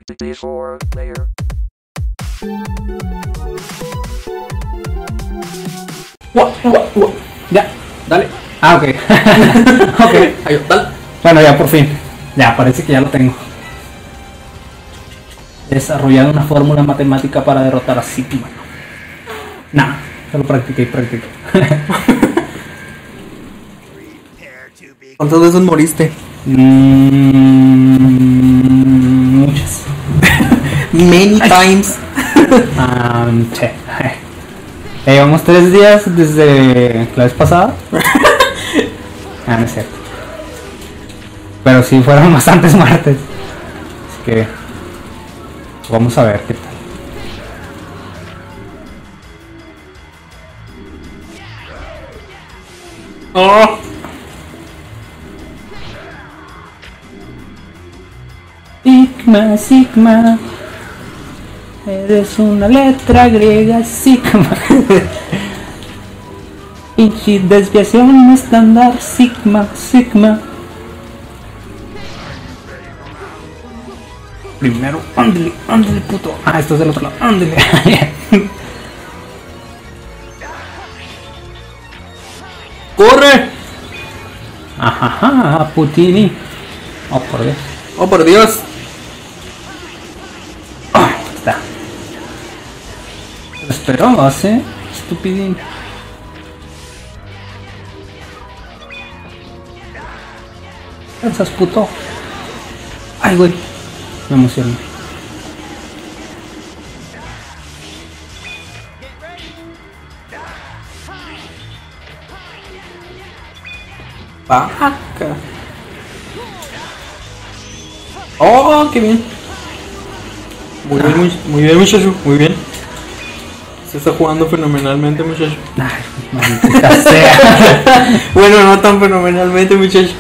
64 player. Ya, dale. Ah, ok. Ok. Ahí, dale. Bueno, ya por fin. Ya, parece que ya lo tengo. He desarrollado una fórmula matemática para derrotar a Sigma. Nah, solo practiqué y practiqué. ¿Cuántas veces moriste? Muchas. Many times. Che. Llevamos 3 días desde la vez pasada. No es cierto. Pero sí fueron bastantes martes. Así que vamos a ver qué tal. Oh. Sigma, Sigma. Eres una letra griega, Sigma. Pinche desviación estándar, Sigma, Sigma. Primero, ándale, ándale, puto. Ah, esto es del otro lado, ándale. ¡Corre! Ajaja, Putini. Oh, por Dios. ¡Oh, por Dios! Ah, está. Lo esperabas, estupidín. Pensas, puto. Ay, güey. Me emociono. Vaca. Oh, qué bien. Muy bien, muchacho. Muy bien. Se está jugando fenomenalmente, muchacho. Ay, maldita sea. Bueno, no tan fenomenalmente, muchacho.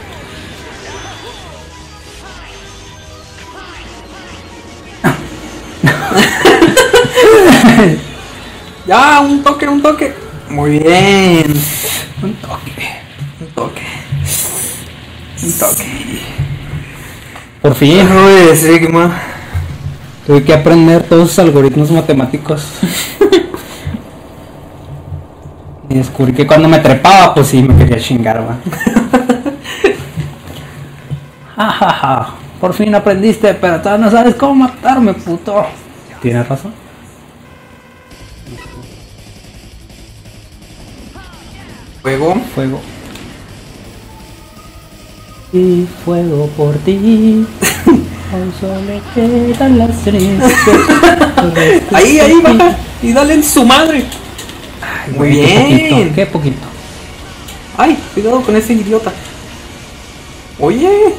Ya, un toque, un toque. Muy bien. Un toque. Un toque. Un toque. Por fin, Uy, Sigma. tuve que aprender todos esos algoritmos matemáticos. Y descubrí que cuando me trepaba, pues sí, me quería chingar, va. Jajaja, por fin aprendiste, pero todavía no sabes cómo matarme, puto. ¿Tienes razón? Fuego. Fuego. Y fuego por ti. Aún solo quedan las cenizas. Ahí, baja. Y dale en su madre. Ay, Muy güey, bien. Qué poquito, qué poquito. Ay, cuidado con ese idiota. Oye.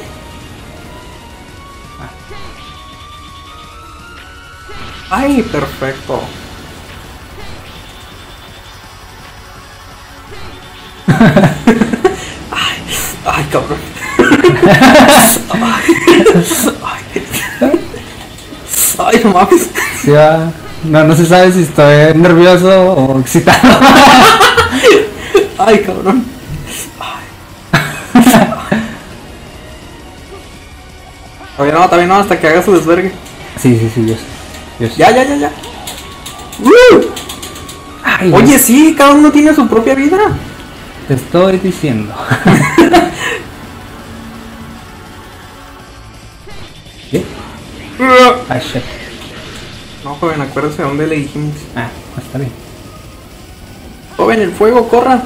Ay, perfecto. Ay, cabrón. Ay, no mames. Sí, va. No se sabe si estoy nervioso o excitado. Ay, cabrón. Todavía no, hasta que haga su desvergue. Sí, yo sé. Ya. Ay, Oye, Dios, sí, cada uno tiene su propia vida. te estoy diciendo. ¿Qué? Ay, shit. No, joven, acuérdese de dónde le dijimos. Ah, está bien. Joven, el fuego, corra.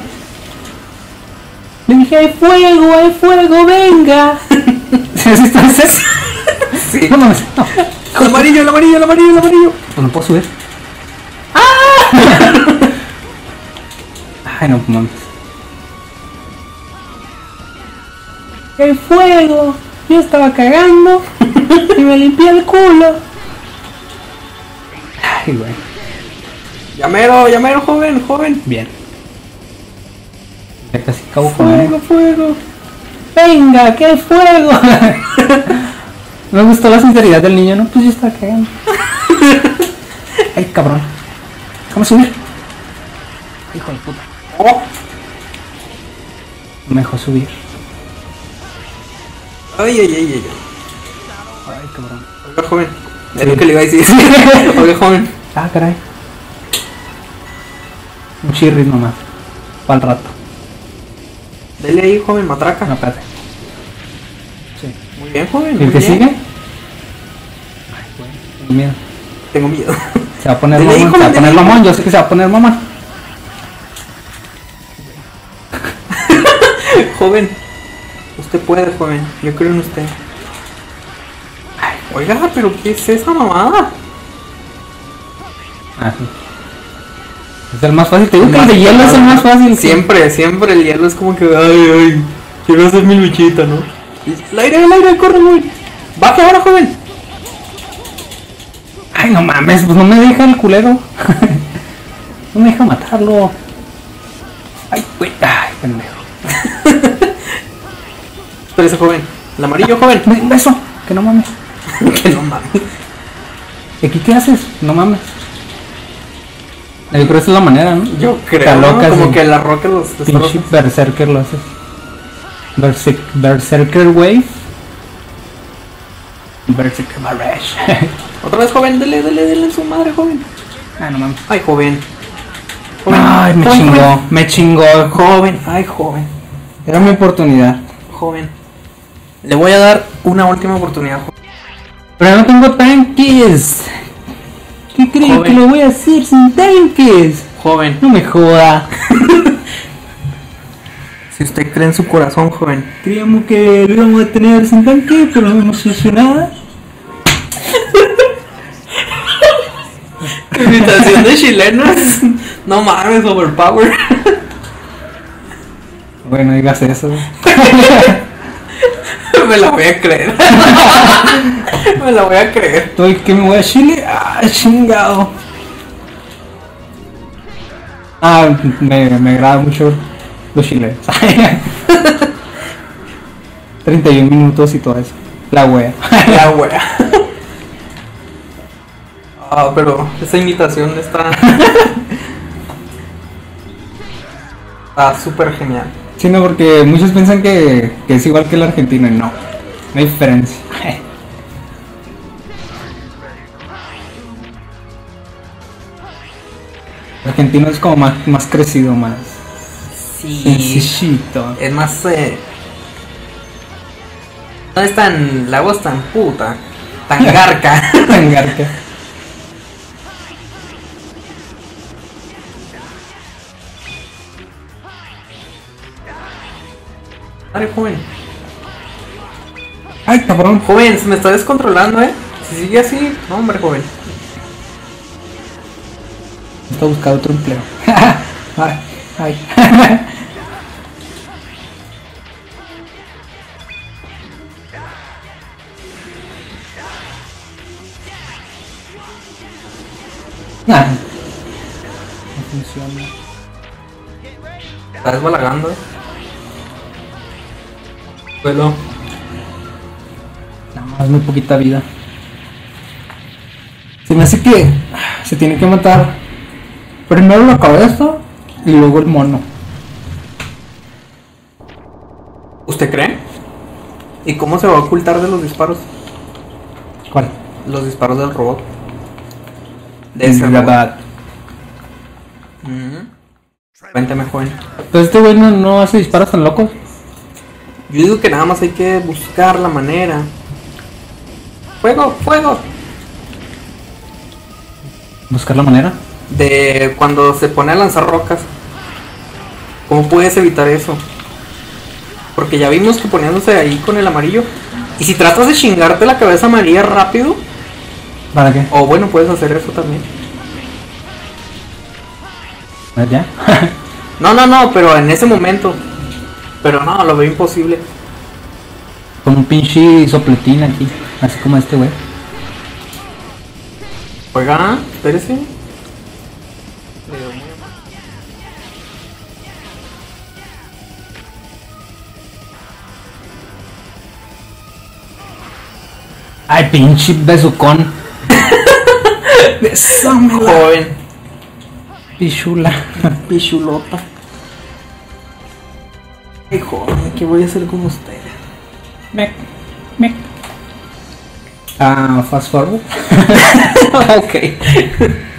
Le dije, hay fuego, venga. ¿Sí has visto ese? Sí. No mames, no. El amarillo. Pues no puedo subir. ¡Ah! Ay, no mames. El fuego. Yo estaba cagando y me limpié el culo. Ay, güey. Llamero, joven. Bien. Ya casi acabo con él. Fuego. Venga, que hay fuego. Me gustó la sinceridad del niño, ¿no? Pues yo estaba cagando. Ay, cabrón. Déjame subir. Hijo de puta. Oh. No me dejó subir. Ay. Ay, cabrón. Oiga, joven. Es Sí. lo que le iba a decir. Oiga, joven. Ah, caray. Un chirris nomás. Para el rato. Dele ahí, joven, matraca. No, espérate. Sí. Muy bien, joven. ¿El muy que bien. sigue? Ay, güey. Tengo miedo. Tengo miedo. Se va a poner Dele ahí, mamón. Se va a joven, poner dele ahí. mamón. Yo sé que se va a poner mamón. Joven. Usted puede, joven. Yo creo en usted. Oiga, pero ¿qué es esa mamada? Ah, sí. Es el más fácil. Te digo que el de hielo es el más fácil. Siempre, siempre el hielo es como que, ay, quiero hacer mi luchita, ¿no? El aire, corre, joven. Baje ahora, joven. Ay, no mames, pues no me deja el culero. No me deja matarlo. Ay, güey. Ay, pendejo. Espérese, joven. El amarillo, joven. Un beso. Que no mames. Que no mames. ¿Y aquí qué haces? No mames. Yo creo que esa es la manera, ¿no? Yo Te creo, ¿no? alocas Como y que la roca los pinche destrozas. berserker lo haces. Berserker Wave. Berserker Barrage. Otra vez, joven, dele en su madre, joven. Ah, no mames. Ay, joven. Ay, me Joven, chingó. joven. Me chingó. Joven, ay, joven. Era mi oportunidad. Joven. Le voy a dar una última oportunidad, joven. Pero no tengo tanques. ¿Qué crees Joven. que lo voy a hacer sin tanques? Joven. No me joda. Si usted cree en su corazón, joven. Creíamos que lo íbamos a tener sin tanque, pero no hemos hecho nada. Imitación de chilenos. No mames, overpower. Bueno, digas eso. Me la voy a creer. Me la voy a creer. Estoy que me voy a Chile. Ah, chingado. Ah, me agrada mucho los chilenos. 31 minutos y todo eso. La wea. La wea. Ah, pero esa imitación está. Está súper genial. Sí, no, porque muchos piensan que es igual que el argentino y no. No hay diferencia. El argentino es como más crecido, más Sí. sencillito. Es más. No es tan. La voz tan puta. Tan garca. Tan garca. Madre, joven. Ay, cabrón. Joven, se me está descontrolando, Si sigue así, no, hombre, joven. Está buscando otro empleo. Ay, ay. Ah, no funciona. Está desbalagando, Suelo. No, es muy poquita vida. Se me hace que se tiene que matar primero la cabeza y luego el mono. ¿Usted cree? ¿Y cómo se va a ocultar de los disparos? ¿Cuál? Los disparos del robot. De Es ese robot. verdad. Cuéntame, joven. Entonces este güey no hace disparos tan locos. Yo digo que nada más hay que buscar la manera. ¡Fuego! ¡Fuego! Buscar la manera. De cuando se pone a lanzar rocas. ¿Cómo puedes evitar eso? Porque ya vimos que poniéndose ahí con el amarillo. Y si tratas de chingarte la cabeza amarilla rápido. ¿Para qué? O bueno, puedes hacer eso también. ¿Ya? No, pero en ese momento. Pero no, lo veo imposible. Con un pinche sopletín aquí. Así como este güey. Oiga, espérese. Ay, pinche besucón. Besámela. Joven. Pichula. Pichulota. Ay, joven, ¿qué voy a hacer con usted? Mec, mec. Fast forward. Ok.